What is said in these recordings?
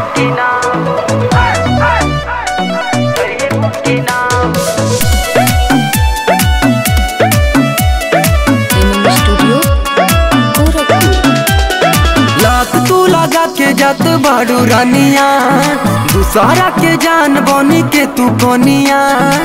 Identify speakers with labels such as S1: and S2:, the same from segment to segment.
S1: जत बाड़ू रानिया दूसरा के जान बनी के तू कोनिया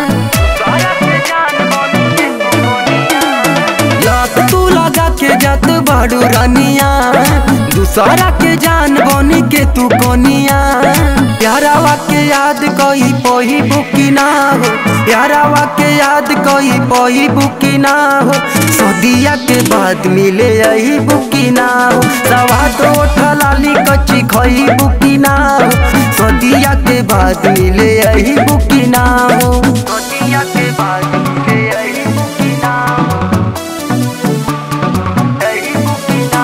S1: लात तू लगा के जत बाड़ू रानिया दूसरा के जान बनी के तू कोनिया प्यारावा के याद कोई पोही बुकी ना हो प्यारावा के याद कोई पोही बुकी ना हो सदिया के बाद मिले यही बुकी ना हो सवा तो ठलाली कच्ची खोई बुकी ना हो सदिया के बाद मिले यही बुकी ना हो सदिया के बाद मिले यही बुकी ना हो यही बुकी ना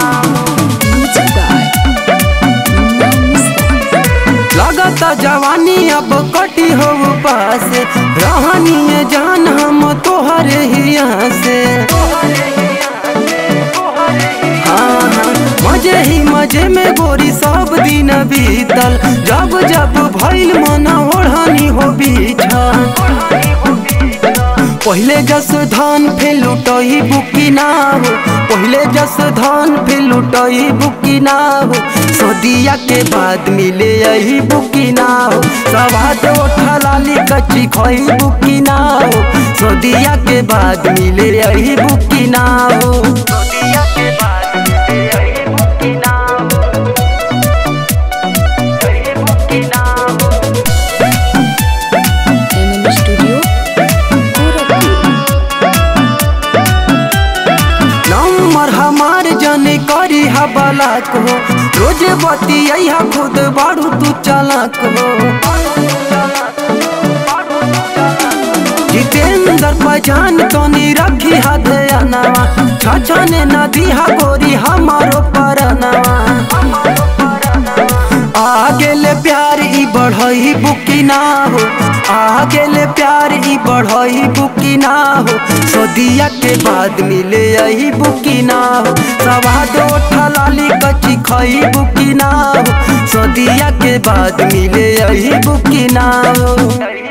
S1: हो लगता जवानी अब कटी हो पास रहनी जान हम तोहरे ही यहाँ से मजे ही मजे में गोरी सब दिन बीतल जब जब भइल मन ओढ़नी हो बिछल पहले जस धान फिर लुटई बुकी ना हो पहले जस धान फिर लुटई बुकी ना हो सदिया के बाद मिले यही बुकी ना हो सवाद ठलाली कच्ची खोई बुकी ना हो सदिया के बाद मिले यही बुकी ना हो सदिया के बाद मिले यही बुकी ना हो यही बुकी ना हो
S2: स्टूडियो
S1: नंबर हमार जने करी हवाला को रोज बतिया खुद बाड़ू तू चालाक हो जितेंद्र पहचान तोनी रखी हाथ अनवा छछने नदी हा गोरी हमारो परनवा आगे ले प्यार ई बढ़ई बुकी ना हो आगे ले प्यार ई बढ़ई बुकी ना हो सदिया के बाद मिले यही बुकी ना हो सवाद ठलाली कच्ची खोई बुकी ना हो सदिया के बाद मिले यही बुकी ना हो।